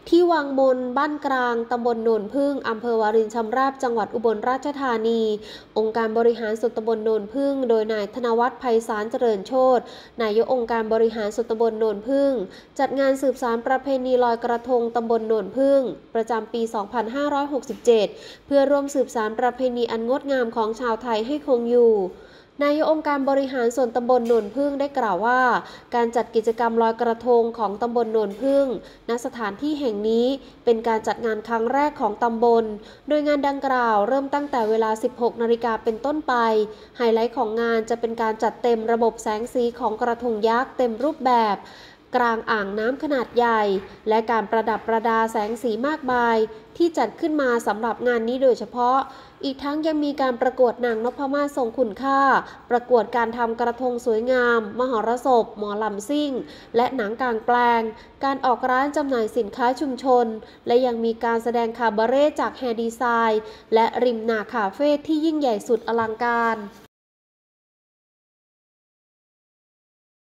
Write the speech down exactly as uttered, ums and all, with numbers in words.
ที่วังมนบ้านกลางตำบลโนนพึ่งอำเภอวารินชำราบจังหวัดอุบลราชธานี องค์การบริหารส่วนตำบลโนนพึ่งโดยนายธนวัฒน์ไพศาลเจริญโชตินายกองค์การบริหารส่วนตำบลโนนพึ่งจัดงานสืบสานประเพณีลอยกระทงตำบลโนนพึ่งประจำปี สองพันห้าร้อยหกสิบเจ็ด เพื่อร่วมสืบสานประเพณีอันงดงามของชาวไทยให้คงอยู่นายกองค์การบริหารส่วนตำบลโนนพึ่งได้กล่าวว่าการจัดกิจกรรมลอยกระทงของตำบลโนนพึ่งณสถานที่แห่งนี้เป็นการจัดงานครั้งแรกของตำบลโดยงานดังกล่าวเริ่มตั้งแต่เวลา สิบหกนาฬิกาเป็นต้นไปไฮไลท์ของงานจะเป็นการจัดเต็มระบบแสงสีของกระทงยักษ์เต็มรูปแบบกลางอ่างน้ำขนาดใหญ่และการประดับประดาแสงสีมากมายที่จัดขึ้นมาสำหรับงานนี้โดยเฉพาะอีกทั้งยังมีการประกวดนางนพมาศทรงคุณค่าประกวดการทำกระทงสวยงามมหรสพหมอลำซิ่งและหนังกลางแปลงการออกร้านจำหน่ายสินค้าชุมชนและยังมีการแสดงคาบาเร่จากแฮร์ดีไซน์และริมนาคาเฟ่ที่ยิ่งใหญ่สุดอลังการ